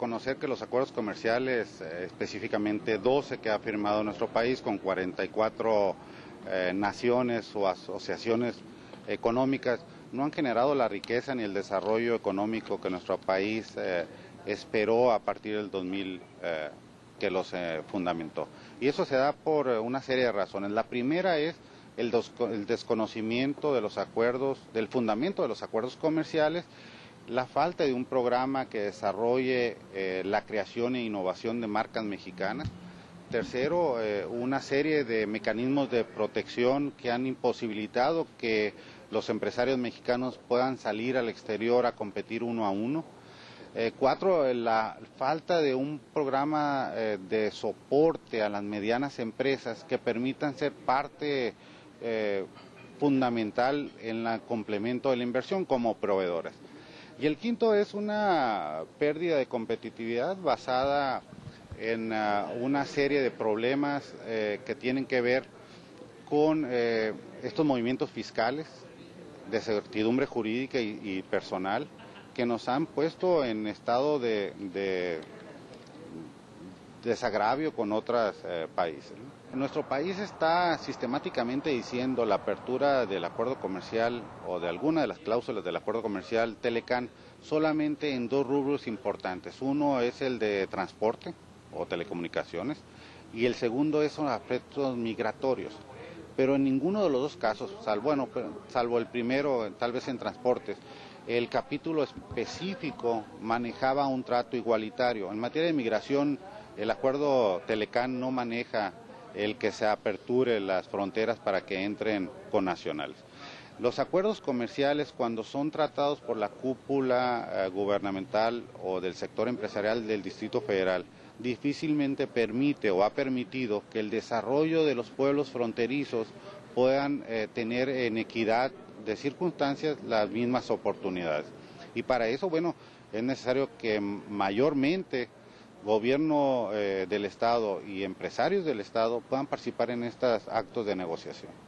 reconocer que los acuerdos comerciales, específicamente 12 que ha firmado nuestro país con 44 naciones o asociaciones económicas, no han generado la riqueza ni el desarrollo económico que nuestro país esperó a partir del 2000 que los fundamentó. Y eso se da por una serie de razones. La primera es el desconocimiento de los acuerdos, del fundamento de los acuerdos comerciales, la falta de un programa que desarrolle la creación e innovación de marcas mexicanas. Tercero, una serie de mecanismos de protección que han imposibilitado que los empresarios mexicanos puedan salir al exterior a competir uno a uno. Cuatro, la falta de un programa de soporte a las medianas empresas que permitan ser parte fundamental en el complemento de la inversión como proveedoras. Y el quinto es una pérdida de competitividad basada en una serie de problemas que tienen que ver con estos movimientos fiscales, de certidumbre jurídica y personal, que nos han puesto en estado de desagravio con otros países. Nuestro país está sistemáticamente diciendo la apertura del acuerdo comercial o de alguna de las cláusulas del acuerdo comercial Telecán solamente en dos rubros importantes. Uno es el de transporte o telecomunicaciones y el segundo es los aspectos migratorios. Pero en ninguno de los dos casos, salvo el primero, tal vez en transportes, el capítulo específico manejaba un trato igualitario. En materia de migración, el acuerdo Telecán no maneja el que se aperture las fronteras para que entren connacionales. Los acuerdos comerciales, cuando son tratados por la cúpula gubernamental o del sector empresarial del Distrito Federal, difícilmente permite o ha permitido que el desarrollo de los pueblos fronterizos puedan tener en equidad de circunstancias las mismas oportunidades. Y para eso, es necesario que mayormente gobierno del Estado y empresarios del Estado puedan participar en estos actos de negociación.